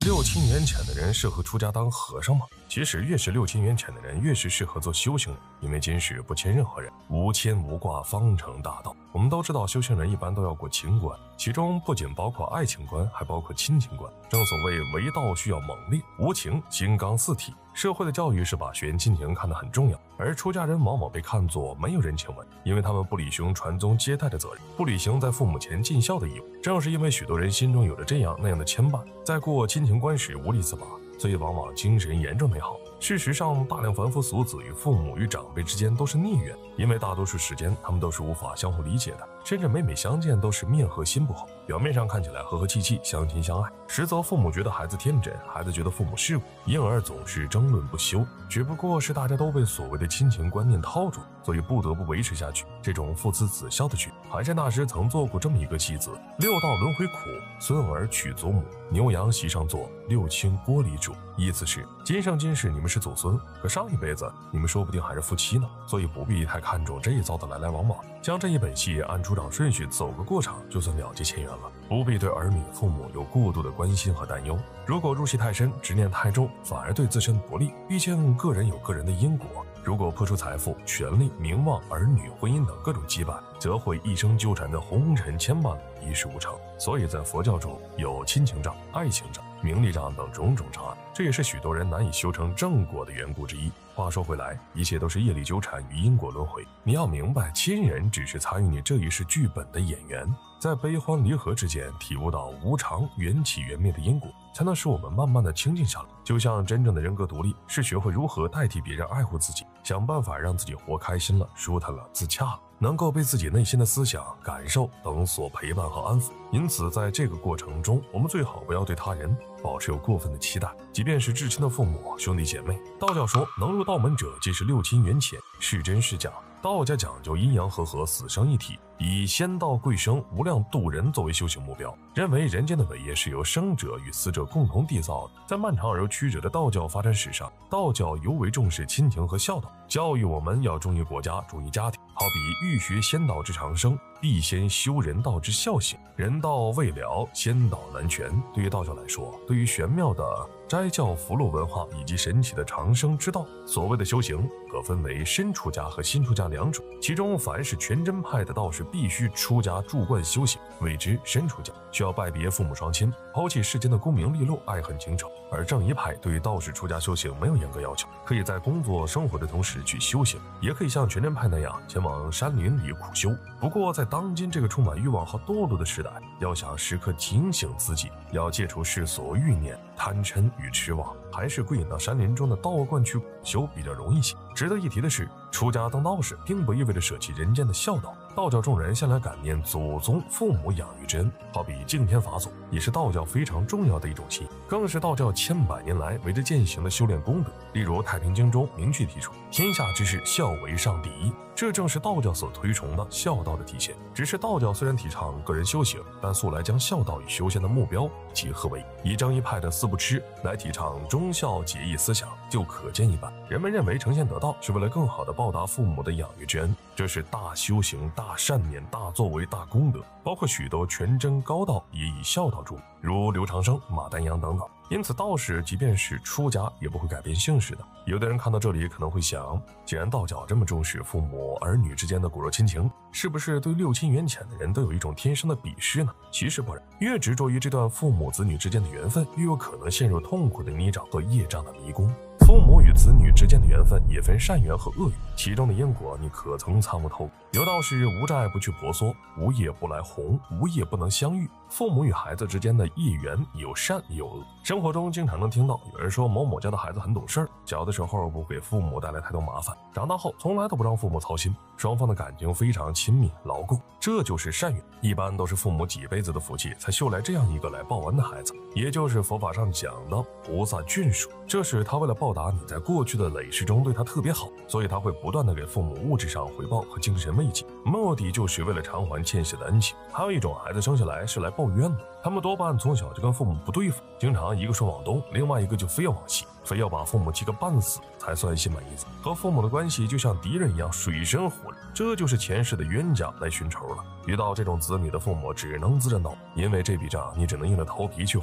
6000元钱的人适合出家当和尚吗？其实越是6000元钱的人，越是适合做修行人，因为今世不欠任何人，无牵无挂方成大道。我们都知道，修行人一般都要过情关，其中不仅包括爱情关，还包括亲情关。正所谓为道需要猛烈，无情金刚四体。社会的教育是把血缘亲情看得很重要，而出家人往往被看作没有人情味，因为他们不履行传宗接代的责任，不履行在父母前尽孝的义务。正是因为许多人心中有着这样那样的牵绊，在过亲情关时无力自拔，所以往往精神严重内耗。事实上，大量凡夫俗子与父母与长辈之间都是孽缘，因为大多数时间他们都是无法相互理解的，甚至每相见都是面和心不和。表面上看起来和和气气，相亲相爱，实则父母觉得孩子天真，孩子觉得父母世故，因而总是争论不休。只不过是大家都被所谓的亲情观念套住，所以不得不维持下去这种父慈子孝的局。海山大师曾做过这么一个戏子：六道轮回苦，孙儿娶祖母，牛羊席上坐，六亲锅里煮。意思是今生今世你们是祖孙，可上一辈子你们说不定还是夫妻呢，所以不必太看重这一遭的来来往往，将这一本戏按出场顺序走个过场，就算了结前缘了，不必对儿女父母有过度的关心和担忧。如果入戏太深，执念太重，反而对自身不利，毕竟个人有个人的因果。如果破除财富、权力、名望、儿女、婚姻等各种羁绊，则会一生纠缠的红尘牵绊，一事无成。所以在佛教中有亲情障、爱情障、名利障等种种障碍，这也是许多人难以修成正果的缘故之一。话说回来，一切都是业力纠缠与因果轮回。你要明白，亲人只是参与你这一世剧本的演员，在悲欢离合之间体悟到无常、缘起缘灭的因果，才能使我们慢慢的清静下来。就像真正的人格独立，是学会如何代替别人爱护自己，想办法让自己活开心了、舒坦了、自洽了，能够被自己内心的思想、感受等所陪伴和安抚。因此在这个过程中，我们最好不要对他人保持有过分的期待，即便是至亲的父母、兄弟姐妹。道教说，能入道门者即是6000元钱，是真是假。道家讲究阴阳和合，死生一体，以仙道贵生、无量度人作为修行目标，认为人间的伟业是由生者与死者共同缔造的。在漫长而又曲折的道教发展史上，道教尤为重视亲情和孝道，教育我们要忠于国家、忠于家庭。好比欲学仙道之长生，必先修人道之孝行。人道未了，仙道难全。对于道教来说，对于玄妙的斋教福禄文化以及神奇的长生之道，所谓的修行可分为身出家和心出家两种。其中凡是全真派的道士必须出家住观修行，谓之身出家，需要拜别父母双亲，抛弃世间的功名利禄、爱恨情仇。而正一派对于道士出家修行没有严格要求，可以在工作生活的同时去修行，也可以像全真派那样前往山林里苦修。不过在当今这个充满欲望和堕落的时代，要想时刻警醒自己，要戒除世俗欲念、贪嗔与痴妄，还是归隐到山林中的道观去苦修比较容易些。值得一提的是，出家当道士并不意味着舍弃人间的孝道。道教众人向来感念祖宗父母养育之恩，好比敬天法祖，也是道教非常重要的一种信仰，更是道教千百年来为之践行的修炼功德。例如《太平经》中明确提出，天下之事孝为上第一，这正是道教所推崇的孝道的体现。只是道教虽然提倡个人修行，但素来将孝道与修仙的目标结合为一，以正一派的四不吃来提倡忠孝节义思想，就可见一斑。人们认为成仙得道是为了更好的报答父母的养育之恩，这是大修行、大善念、大作为、大功德。包括许多全真高道也以孝道著名，如刘长生、马丹阳等等。因此道士即便是出家也不会改变姓氏的。有的人看到这里可能会想，既然道教这么重视父母儿女之间的骨肉亲情，是不是对6000元钱的人都有一种天生的鄙视呢？其实不然，越执着于这段父母子女之间的缘分，越有可能陷入痛苦的泥沼和业障的迷宫。父母与子女之间的缘分也分善缘和恶缘，其中的因果你可曾参悟透？有道是无债不去婆娑，无业不来红，无业不能相遇。父母与孩子之间的业缘有善有恶。生活中经常能听到有人说某某家的孩子很懂事，小的时候不给父母带来太多麻烦，长大后从来都不让父母操心，双方的感情非常亲密牢固，这就是善缘。一般都是父母几辈子的福气才秀来这样一个来报恩的孩子，也就是佛法上讲的菩萨眷属。这是他为了报答你在过去的累世中对他特别好，所以他会不断的给父母物质上回报和精神慰藉，目的就是为了偿还欠下的恩情。还有一种孩子生下来是来报冤的，他们多半从小就跟父母不对付，经常一个说往东，另外一个就非要往西，非要把父母气个半死才算心满意足，和父母的关系就像敌人一样水深火热，这就是前世的冤家来寻仇了。遇到这种子女的父母只能自认倒，因为这笔账你只能硬着头皮去还清。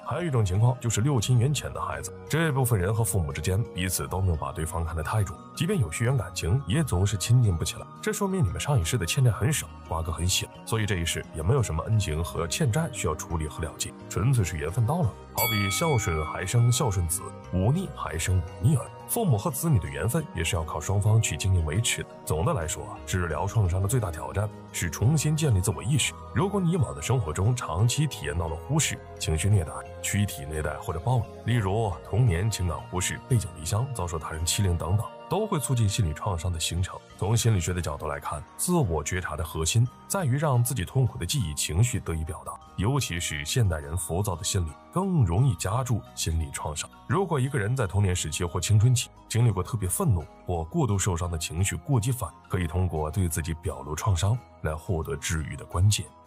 还有一种情况就是6亲缘浅的孩子，这部分人和父母之间彼此都没有把对方看得太重，即便有血缘感情，也总是亲近不起来。这说明你们上一世的欠债很少，瓜葛很小，所以这一世也没有什么恩情和欠债需要处理和了结，纯粹是缘分到了。好比孝顺还生孝顺子，忤逆还生忤逆儿。父母和子女的缘分也是要靠双方去经营维持的。总的来说，治疗创伤的最大挑战是重新建立自我意识。如果你以往的生活中长期体验到了忽视、情绪虐待、躯体虐待或者暴力，例如童年情感忽视、背井离乡、遭受他人欺凌等等，都会促进心理创伤的形成。从心理学的角度来看，自我觉察的核心在于让自己痛苦的记忆情绪得以表达，尤其是现代人浮躁的心理更容易加注心理创伤。如果一个人在童年时期或青春期经历过特别愤怒或过度受伤的情绪过激反应，可以通过对自己表露创伤来获得治愈的关键。